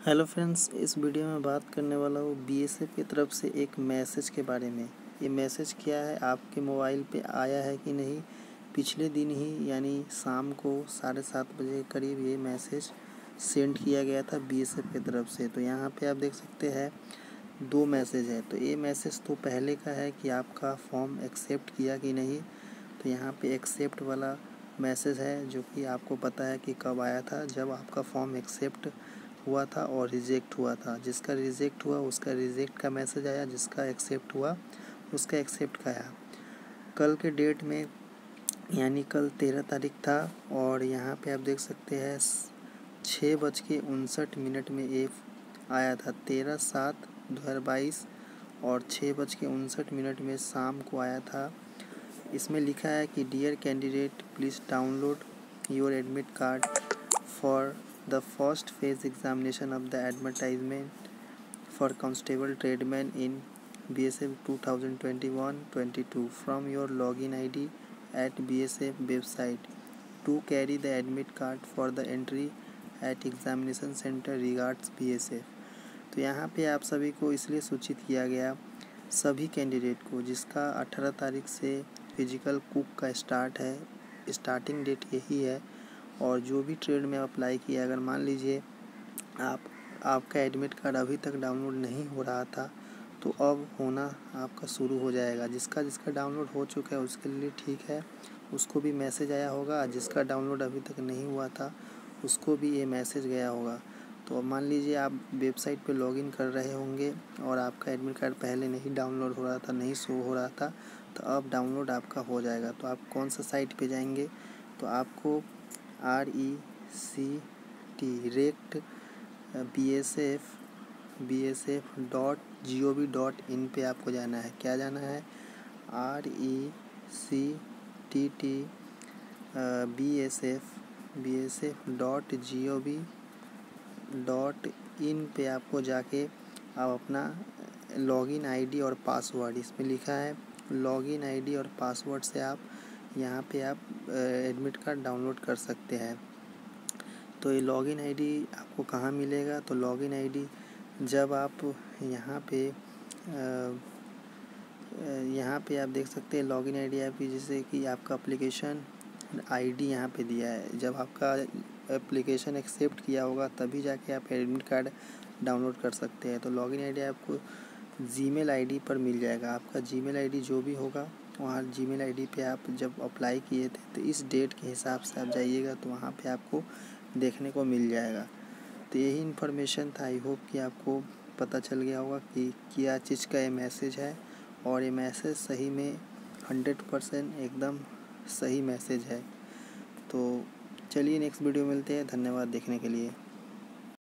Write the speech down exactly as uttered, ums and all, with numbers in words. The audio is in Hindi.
हेलो फ्रेंड्स, इस वीडियो में बात करने वाला हूँ बीएसएफ की तरफ से एक मैसेज के बारे में। ये मैसेज क्या है, आपके मोबाइल पे आया है कि नहीं। पिछले दिन ही यानी शाम को साढ़े सात बजे के करीब ये मैसेज सेंड किया गया था बीएसएफ की तरफ से। तो यहाँ पे आप देख सकते हैं दो मैसेज है। तो ये मैसेज तो पहले का है कि आपका फॉर्म एक्सेप्ट किया कि नहीं। तो यहाँ पे एक्सेप्ट वाला मैसेज है जो कि आपको पता है कि कब आया था, जब आपका फॉर्म एक्सेप्ट हुआ था और रिजेक्ट हुआ था। जिसका रिजेक्ट हुआ उसका रिजेक्ट का मैसेज आया, जिसका एक्सेप्ट हुआ उसका एक्सेप्ट का आया। कल के डेट में यानी कल तेरह तारीख था और यहाँ पे आप देख सकते हैं छः बज के उनसठ मिनट में ये आया था। तेरह सात दो हज़ार बाईस और छः बज के उनसठ मिनट में शाम को आया था। इसमें लिखा है कि dear candidate please download your admit card for the first phase examination of the advertisement for constable tradesman in B S F twenty twenty-one twenty-two from your login I D at B S F website to carry the admit card for the entry at examination center regards B S F। तो यहाँ पे आप सभी को इसलिए सूचित किया गया, सभी कैंडिडेट को जिसका अठारह तारीख से फिजिकल कुक का स्टार्ट है, स्टार्टिंग डेट यही है। और जो भी ट्रेड में अप्लाई किया, अगर मान लीजिए आप आपका एडमिट कार्ड अभी तक डाउनलोड नहीं हो रहा था तो अब होना आपका शुरू हो जाएगा। जिसका जिसका डाउनलोड हो चुका है उसके लिए ठीक है, उसको भी मैसेज आया होगा। जिसका डाउनलोड अभी तक नहीं हुआ था उसको भी ये मैसेज गया होगा। तो अब मान लीजिए आप वेबसाइट पे लॉगिन कर रहे होंगे और आपका एडमिट कार्ड पहले नहीं डाउनलोड हो रहा था, नहीं शो हो रहा था, तो अब डाउनलोड आपका हो जाएगा। तो आप कौन सा साइट पे जाएंगे, तो आपको R E C T rect B S F B S F dot G O V dot in पे आपको जाना है। क्या जाना है, R E C T T B S F B S F dot G O V dot in पे आपको जाके आप अपना लॉगिन आईडी और पासवर्ड, इसमें लिखा है लॉगिन आईडी और पासवर्ड से आप यहाँ पे आप एडमिट कार्ड डाउनलोड कर सकते हैं। तो ये लॉगिन आईडी आपको कहाँ मिलेगा, तो लॉगिन आईडी जब आप यहाँ पे यहाँ पे आप देख सकते हैं लॉगिन आईडी आपकी, जैसे कि आपका एप्लीकेशन आईडी यहाँ पे दिया है। जब आपका एप्लीकेशन एक्सेप्ट किया होगा तभी जाके आप एडमिट कार्ड डाउनलोड कर सकते हैं। तो लॉगिन आईडी आपको जीमेल आईडी पर मिल जाएगा। आपका जीमेल आईडी जो भी होगा वहाँ जीमेल आईडी पे आप जब अप्लाई किए थे तो इस डेट के हिसाब से आप जाइएगा तो वहाँ पे आपको देखने को मिल जाएगा। तो यही इन्फॉर्मेशन था। आई होप कि आपको पता चल गया होगा कि क्या चीज़ का ये मैसेज है। और ये मैसेज सही में हंड्रेड परसेंट एकदम सही मैसेज है। तो चलिए नेक्स्ट वीडियो मिलते हैं। धन्यवाद देखने के लिए।